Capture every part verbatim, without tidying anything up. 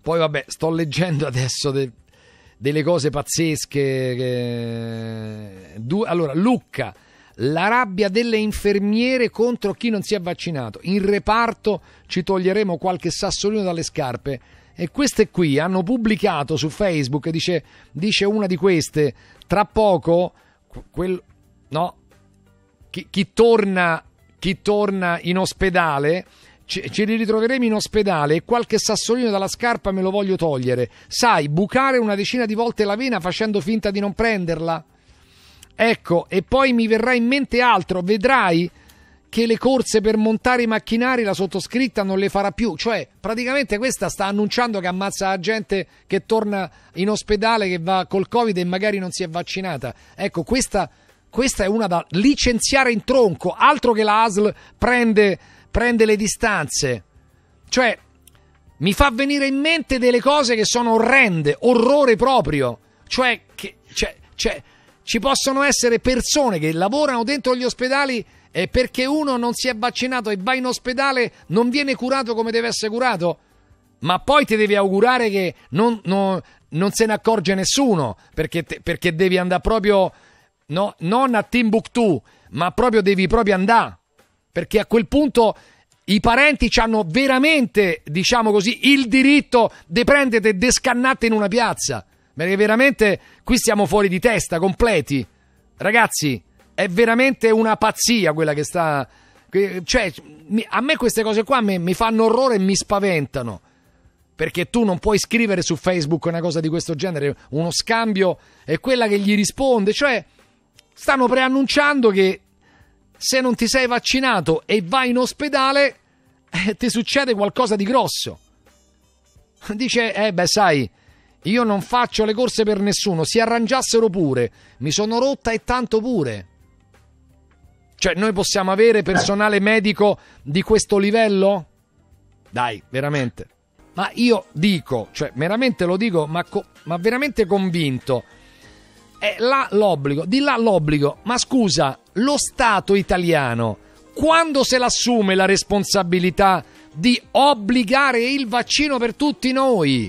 Poi vabbè, sto leggendo adesso de, delle cose pazzesche. Che... Du... Allora, Lucca, la rabbia delle infermiere contro chi non si è vaccinato. In reparto ci toglieremo qualche sassolino dalle scarpe. E queste qui hanno pubblicato su Facebook, dice, dice una di queste, tra poco, quel, no, chi, chi, torna, chi torna in ospedale, ci, ci ritroveremo in ospedale e qualche sassolino dalla scarpa me lo voglio togliere. Sai, bucare una decina di volte la vena facendo finta di non prenderla. Ecco, e poi mi verrà in mente altro, vedrai che le corse per montare i macchinari la sottoscritta non le farà più. Cioè, praticamente questa sta annunciando che ammazza la gente che torna in ospedale, che va col Covid e magari non si è vaccinata. Ecco, questa, questa è una da licenziare in tronco, altro che la A S L prende, prende le distanze. Cioè, mi fa venire in mente delle cose che sono orrende, orrore proprio. Cioè, che, cioè, cioè ci possono essere persone che lavorano dentro gli ospedali e perché uno non si è vaccinato e va in ospedale non viene curato come deve essere curato? Ma poi ti devi augurare che non, non, non se ne accorge nessuno, perché, te, perché devi andare proprio, no, non a Timbuktu, ma proprio devi proprio andare, perché a quel punto i parenti hanno veramente, diciamo così, il diritto di prendere e di scannate in una piazza, perché veramente qui stiamo fuori di testa, completi. Ragazzi, è veramente una pazzia quella che sta... Cioè, a me queste cose qua mi, mi fanno orrore e mi spaventano. Perché tu non puoi scrivere su Facebook una cosa di questo genere, uno scambio, e quella che gli risponde. Cioè, stanno preannunciando che se non ti sei vaccinato e vai in ospedale, eh, ti succede qualcosa di grosso. Dice, eh beh sai, io non faccio le corse per nessuno, si arrangiassero pure, mi sono rotta e tanto pure. Cioè, noi possiamo avere personale medico di questo livello? Dai, veramente. Ma io dico, cioè, veramente lo dico, ma, co- ma veramente convinto. È là l'obbligo, di là l'obbligo. Ma scusa, lo Stato italiano, quando se l'assume la responsabilità di obbligare il vaccino per tutti noi?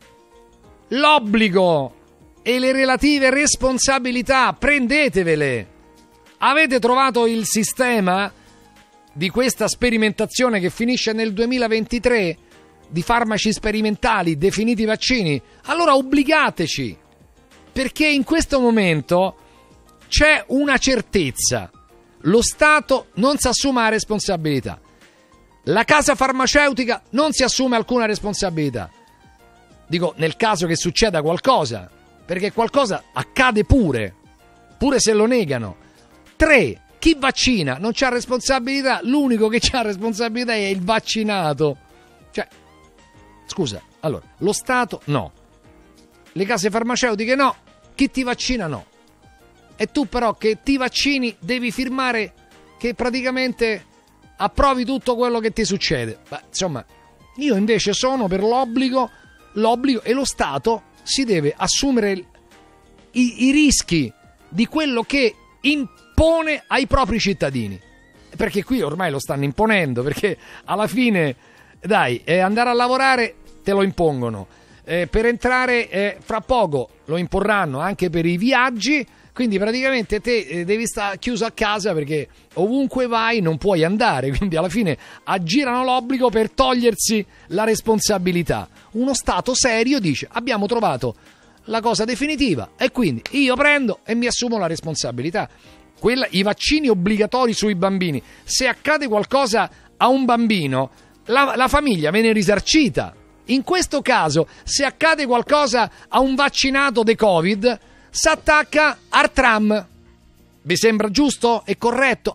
L'obbligo e le relative responsabilità, prendetevele. Avete trovato il sistema di questa sperimentazione che finisce nel duemilaventitré di farmaci sperimentali definiti vaccini? Allora obbligateci, perché in questo momento c'è una certezza: lo Stato non si assume la responsabilità, la casa farmaceutica non si assume alcuna responsabilità. Dico, nel caso che succeda qualcosa, perché qualcosa accade pure, pure se lo negano. Tre, chi vaccina non c'ha responsabilità, l'unico che c'ha responsabilità è il vaccinato. Cioè, scusa, allora, lo Stato no, le case farmaceutiche no, chi ti vaccina no. E tu però che ti vaccini devi firmare che praticamente approvi tutto quello che ti succede. Beh, insomma, io invece sono per l'obbligo, l'obbligo e lo Stato si deve assumere i, i rischi di quello che impone ai propri cittadini, perché qui ormai lo stanno imponendo, perché alla fine dai, eh, andare a lavorare te lo impongono, eh, per entrare eh, fra poco lo imporranno anche per i viaggi, quindi praticamente te eh, devi stare chiuso a casa perché ovunque vai non puoi andare, quindi alla fine aggirano l'obbligo per togliersi la responsabilità. Uno Stato serio dice: abbiamo trovato la cosa definitiva e quindi io prendo e mi assumo la responsabilità. Quella, i vaccini obbligatori sui bambini, se accade qualcosa a un bambino, la, la famiglia viene risarcita. In questo caso, se accade qualcosa a un vaccinato de Covid, si attacca al tram. Vi sembra giusto e corretto?